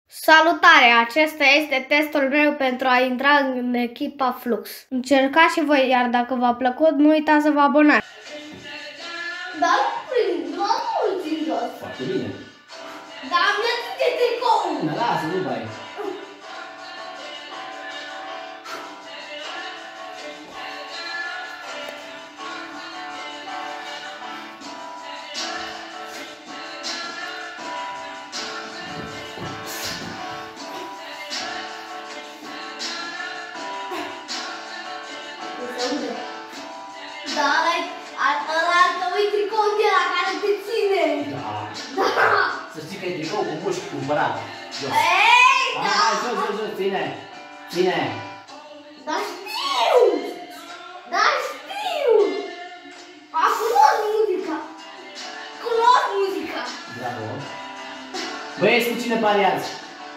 Salutare! Acesta este testul meu pentru a intra în echipa Flux. Încercați și voi, iar dacă v-a plăcut, nu uitați să vă abonați. Dar nu îl țin jos. Foarte bine. Dar mi-a de tricou. Da, lasă, nu bai. Da, ăla tău e tricou de la care te ține. Da. Da. Să știi că e tricou cu mușchi cumpărat. Jos. Ei, da. Hai, jos, ține. Ține. Da știu. Da știu. A cunosc muzica. Cunosc muzica. Bravo. Băieți, cu cine pariați?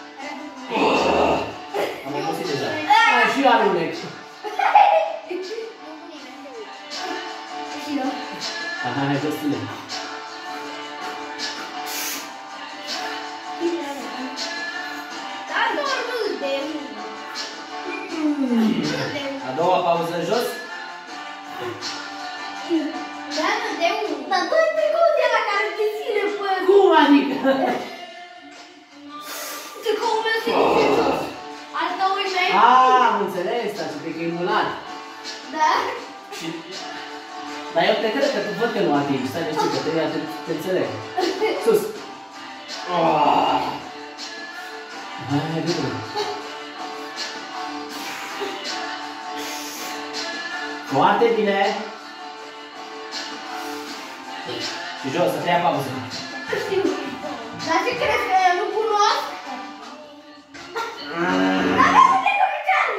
Am obosit deja. Hai, și eu alunec. Hai, jos, ține. Dar doar nu de A doua pauză jos. Da, nu de unul. Dar doi tricou de la care te ține pe... Cum adică? Tricoul meu se ține jos. Al tău e mai... Am înțeles, dar și cred că e mulat. Da? Și... Dar eu te cred că tu văd că nu atingi. Stai de știu că te înțeleg. Sus. Hai, bine. Foarte bine. Și jos, să te ia pauză. Știu. Dar ce crezi că eu nu cunosc? Dar nu te cunoșteam!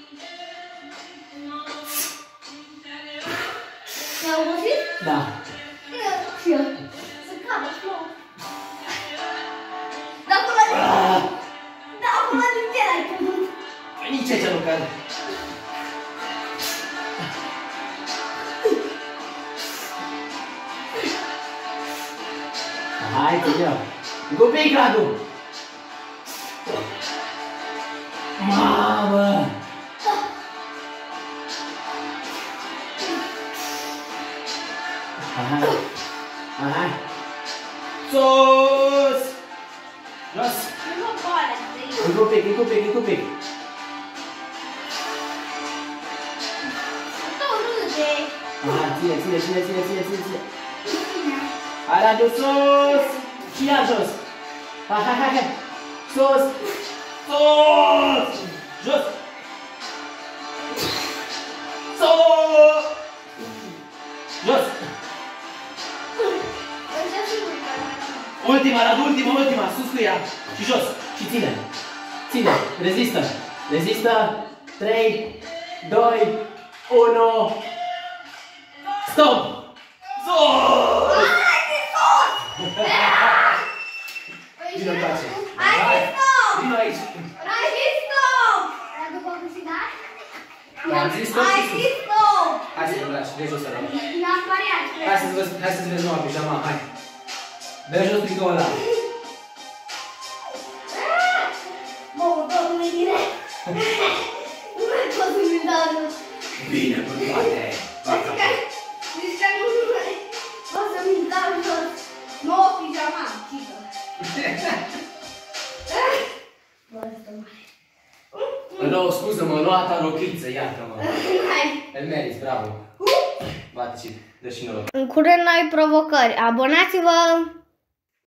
Te-ai obosit? Da. Și eu. Să cadă flow. Dar până din ce l-ai căzut? Păi nici aici nu cad. Hai, ține-o. Încă un pic, Radu. Mamă! Hai. Sus! Jos! Nu mă poate să iei. Încă un pic. Tău râde. Ține. Hai, Radu, sus! Și ia jos! Hai! Sus! Jos! Jos! Ultima, Radu, ultima! Sus cu ea! Și jos! Și ține! Rezistă! 3, 2, 1... Stop! Vino încoace! Vino aici! Ai zis stop! Dar după câștigat? Am zis stop Ai și sus. zis stop! Hai să-i lași, de jos să rău. I-am pariat. Hai să-ți vezi noua pijama, hai! Dă jos tricoul ăla! Bă, domnule, bine! Nu mai pot să-mi dau. Bine, bă, toate! Zici că nu mai pot să-mi dau jos. Nouă pijama, cică. Bă, asta mai... Rău, scuză-mă, luat rochiță, iartă-mă. Hai! Îl meriți, bravo! Bate și dă și noroc. În curând noi provocări. Abonați-vă!